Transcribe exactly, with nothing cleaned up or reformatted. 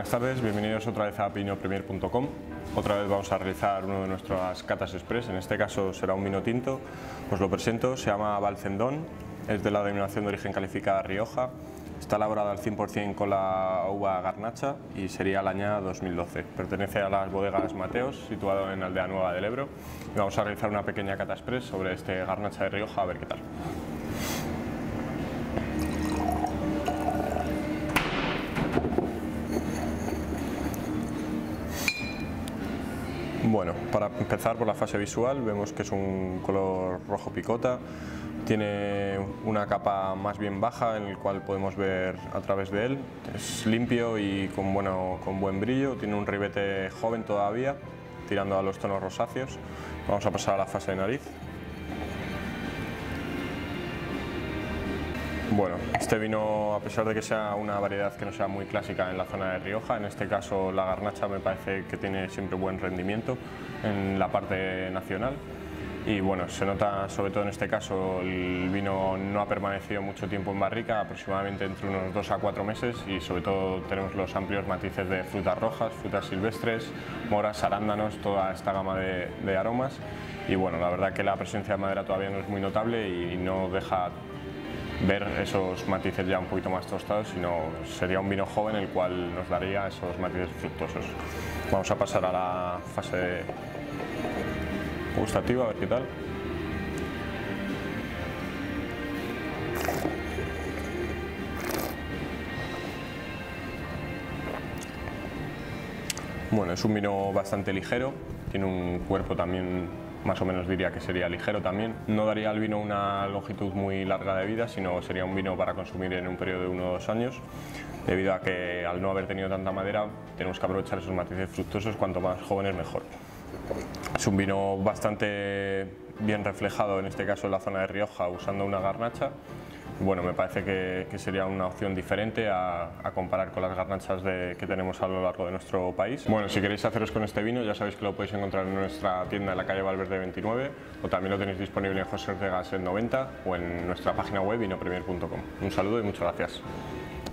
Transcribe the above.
Buenas tardes, bienvenidos otra vez a vino premier punto com. Otra vez vamos a realizar uno de nuestras catas express, en este caso será un vino tinto. Os lo presento, se llama Valcendón, es de la denominación de origen calificada Rioja, está elaborada al cien por cien con la uva garnacha y sería la añada dos mil doce. Pertenece a las bodegas Mateos, situado en Aldea Nueva del Ebro, y vamos a realizar una pequeña cata express sobre este garnacha de Rioja, a ver qué tal. Bueno, para empezar por la fase visual, vemos que es un color rojo picota, tiene una capa más bien baja en el cual podemos ver a través de él, es limpio y con, bueno, con buen brillo, tiene un ribete joven todavía, tirando a los tonos rosáceos. Vamos a pasar a la fase de nariz. Bueno, este vino, a pesar de que sea una variedad que no sea muy clásica en la zona de Rioja, en este caso la garnacha me parece que tiene siempre buen rendimiento en la parte nacional. Y bueno, se nota sobre todo en este caso el vino no ha permanecido mucho tiempo en barrica, aproximadamente entre unos dos a cuatro meses, y sobre todo tenemos los amplios matices de frutas rojas, frutas silvestres, moras, arándanos, toda esta gama de, de aromas. Y bueno, la verdad que la presencia de madera todavía no es muy notable y no deja ver esos matices ya un poquito más tostados, sino sería un vino joven el cual nos daría esos matices fructuosos. Vamos a pasar a la fase gustativa, a ver qué tal. Bueno, es un vino bastante ligero, tiene un cuerpo también más o menos diría que sería ligero también. No daría al vino una longitud muy larga de vida, sino sería un vino para consumir en un periodo de uno o dos años, debido a que al no haber tenido tanta madera tenemos que aprovechar esos matices fructuosos, cuanto más jóvenes mejor. Es un vino bastante bien reflejado, en este caso en la zona de Rioja, usando una garnacha. Bueno, me parece que, que sería una opción diferente a, a comparar con las garnachas de, que tenemos a lo largo de nuestro país. Bueno, si queréis haceros con este vino, ya sabéis que lo podéis encontrar en nuestra tienda en la calle Valverde veintinueve, o también lo tenéis disponible en José Ortega noventa o en nuestra página web vino premier punto com. Un saludo y muchas gracias.